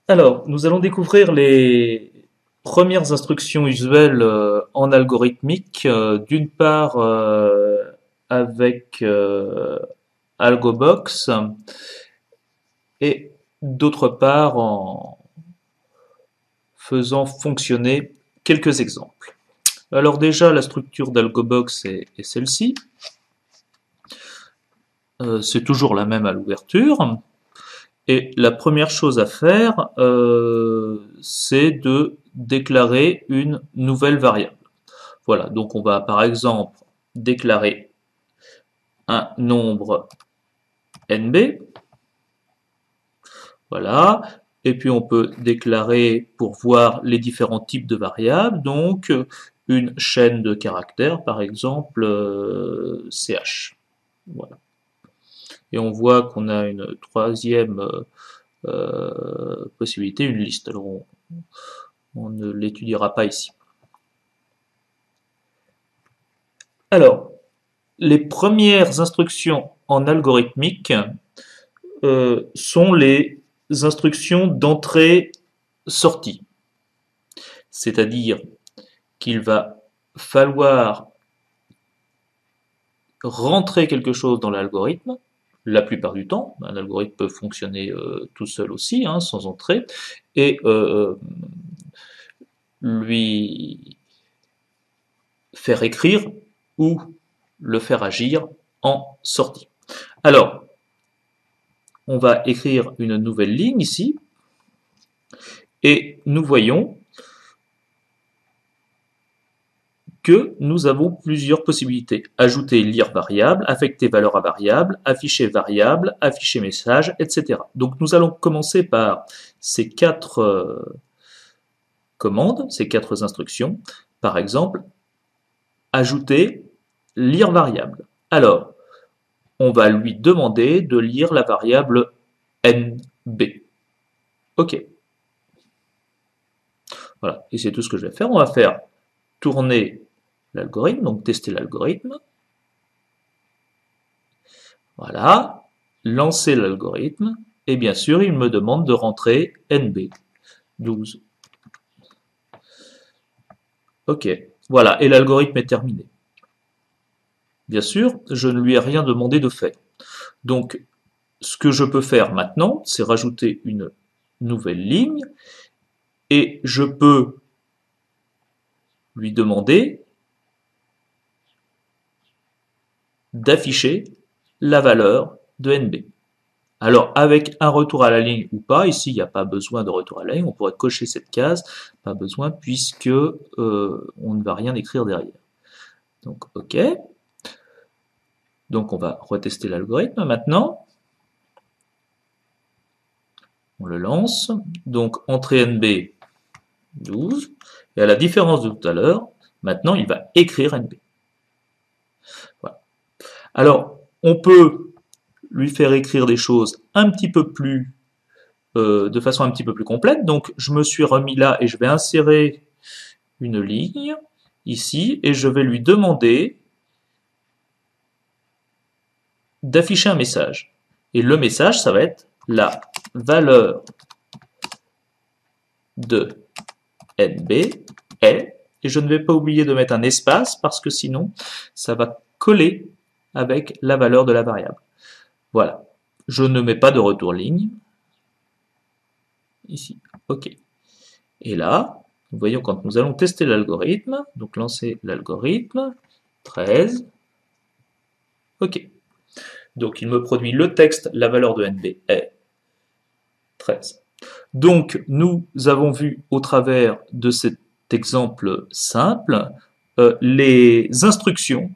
Alors, nous allons découvrir les premières instructions usuelles en algorithmique, d'une part avec AlgoBox et d'autre part en faisant fonctionner quelques exemples. Alors déjà, la structure d'AlgoBox est celle-ci. C'est toujours la même à l'ouverture. Et la première chose à faire, c'est de déclarer une nouvelle variable. Voilà, donc on va par exemple déclarer un nombre NB. Voilà, et puis on peut déclarer pour voir les différents types de variables, donc une chaîne de caractères, par exemple CH. Voilà. Et on voit qu'on a une troisième possibilité, une liste. Alors on ne l'étudiera pas ici. Alors, les premières instructions en algorithmique sont les instructions d'entrée-sortie. C'est-à-dire qu'il va falloir rentrer quelque chose dans l'algorithme, la plupart du temps. Un algorithme peut fonctionner tout seul aussi, hein, sans entrée, et lui faire écrire ou le faire agir en sortie. Alors, on va écrire une nouvelle ligne ici, et nous voyons que nous avons plusieurs possibilités. Ajouter, lire variable, affecter valeur à variable, afficher variable, afficher message, etc. Donc nous allons commencer par ces quatre commandes, ces quatre instructions. Par exemple, ajouter, lire variable. Alors, on va lui demander de lire la variable NB. OK. Voilà, et c'est tout ce que je vais faire. On va faire tourner l'algorithme, donc tester l'algorithme. Voilà, lancer l'algorithme, et bien sûr, il me demande de rentrer NB, 12. OK, voilà, et l'algorithme est terminé. Bien sûr, je ne lui ai rien demandé de faire. Donc, ce que je peux faire maintenant, c'est rajouter une nouvelle ligne, et je peux lui demander d'afficher la valeur de NB. Alors, avec un retour à la ligne ou pas, ici, il n'y a pas besoin de retour à la ligne, on pourrait cocher cette case, pas besoin, puisque on ne va rien écrire derrière. Donc, OK. Donc, on va retester l'algorithme maintenant. On le lance. Donc, entrée NB, 12. Et à la différence de tout à l'heure, maintenant, il va écrire NB. Voilà. Alors, on peut lui faire écrire des choses un petit peu plus de façon un petit peu plus complète. Donc je me suis remis là et je vais insérer une ligne ici et je vais lui demander d'afficher un message. Et le message, ça va être la valeur de NB est, et je ne vais pas oublier de mettre un espace parce que sinon ça va coller avec la valeur de la variable. Voilà. Je ne mets pas de retour ligne. Ici. OK. Et là, nous voyons quand nous allons tester l'algorithme, donc lancer l'algorithme, 13. OK. Donc il me produit le texte, la valeur de NB est 13. Donc nous avons vu au travers de cet exemple simple les instructions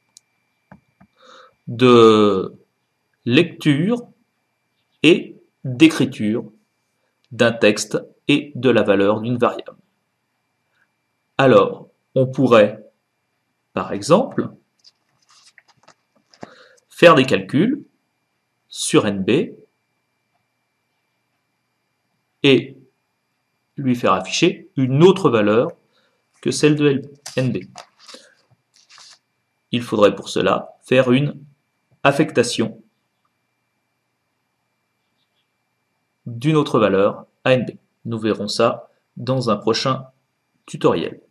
de lecture et d'écriture d'un texte et de la valeur d'une variable. Alors, on pourrait, par exemple, faire des calculs sur NB et lui faire afficher une autre valeur que celle de NB. Il faudrait pour cela faire une affectation d'une autre valeur à NB. Nous verrons ça dans un prochain tutoriel.